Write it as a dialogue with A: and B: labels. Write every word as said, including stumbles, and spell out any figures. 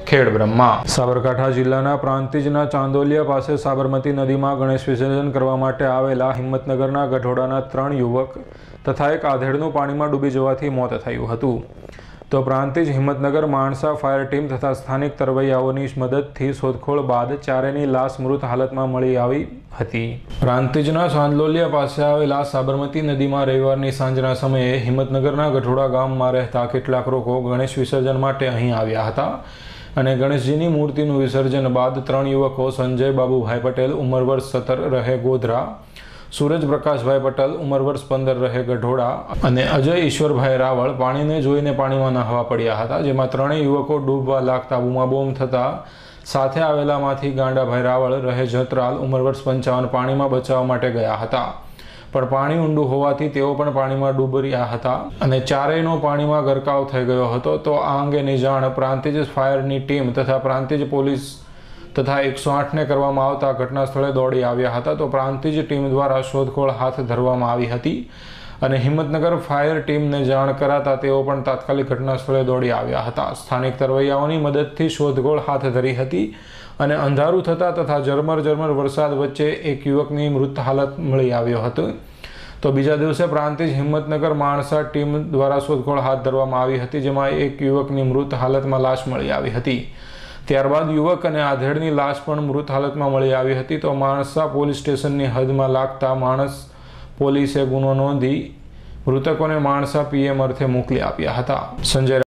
A: ખેડબ્રહ્મા સાબરકાંઠા જિલ્લાના પ્રાંતિજના ચાંદોલિયા પાસે સાબરમતી નદીમાં ગણેશ વિસર્જન કરવા માટે આવેલા હિંમતનગરના ગઢોડાના ત્રણ યુવક તથા એક આધેડનું પાણીમાં ડૂબી જવાથી મોત થયું હતું। તો પ્રાંતિજ હિંમતનગર માણસા ફાયર ટીમ તથા સ્થાનિક તરવૈયાઓની મદદથી શોધખોળ બાદ ચારેયની લાશ મૃત હાલતમાં મળી આવી હતી। પ્રાંતિજના ચાંદોલિયા પાસે આવેલા સાબરમતી નદીમાં રવિવારની સાંજના સમયે હિંમતનગરના ગઢોડા ગામમાં રહેતા કેટલાક લોકો ગણેશ વિસર્જન માટે અહીં આવ્યા હતા અને ગણેશજીની મૂર્તિનું વિસર્જન બાદ ત્રણ યુવકો સંજય બાબુભાઈ પટેલ ઉંમર વર્ષ સત્તર રહે ગોધરા, सूरज प्रकाशभाई पटेल उमर वर्ष पंदर रहे गढ़ोड़ा અને અજય ઈશ્વરભાઈ રાવળ પાણીને જોઈને પાણીમાં નહાવા પડ્યા હતા, જેમાં ત્રણેય યુવકો ડૂબવા લાગતા બૂમાબૂમ થતા સાથે આવેલામાંથી ગાંડાભાઈ રાવળ રહે જતરાલ ઉંમર વર્ષ પંચાવન પાણીમાં બચાવવા માટે ગયા હતા, પણ પાણી ઊંડું હોવાથી તેઓ પણ પાણીમાં ડૂબર્યા હતા અને ચારેયનો પાણીમાં ગરકાવ થઈ ગયો હતો। તો આ અંગેની જાણ પ્રાંતિજ ફાયરની ટીમ તથા પ્રાંતિજ પોલીસ તથા એકસો આઠ ને કરવામાં આવતા ઘટના સ્થળે દોડી આવ્યા હતા। તો પ્રાંતિજ ટીમ દ્વારા શોધખોળ હાથ ધરવામાં આવી હતી અને હિંમતનગર ફાયર ટીમને જાણ કરાતા તેઓ પણ તાત્કાલિક ઘટના સ્થળે દોડી આવ્યા હતા। સ્થાનિક તરવૈયાઓની મદદથી શોધખોળ હાથ ધરી હતી અને અંધારું થતા તથા ઝરમર ઝરમર વરસાદ વચ્ચે એક યુવકની મૃત હાલત મળી આવ્યો હતો। તો બીજા દિવસે પ્રાંતિજ હિંમતનગર માણસા ટીમ દ્વારા શોધખોળ હાથ ધરવામાં આવી હતી, જેમાં એક યુવકની મૃત હાલતમાં લાશ મળી આવી હતી। ત્યારબાદ યુવક અને આધેડની લાશ પણ મૃત હાલતમાં મળી આવી હતી। તો માણસા પોલીસ સ્ટેશનની હદમાં લાગતા માણસ પોલીસે ગુનો નોંધી મૃતકોને માણસા પીએમ અર્થે મોકલી આપ્યા હતા। સંજય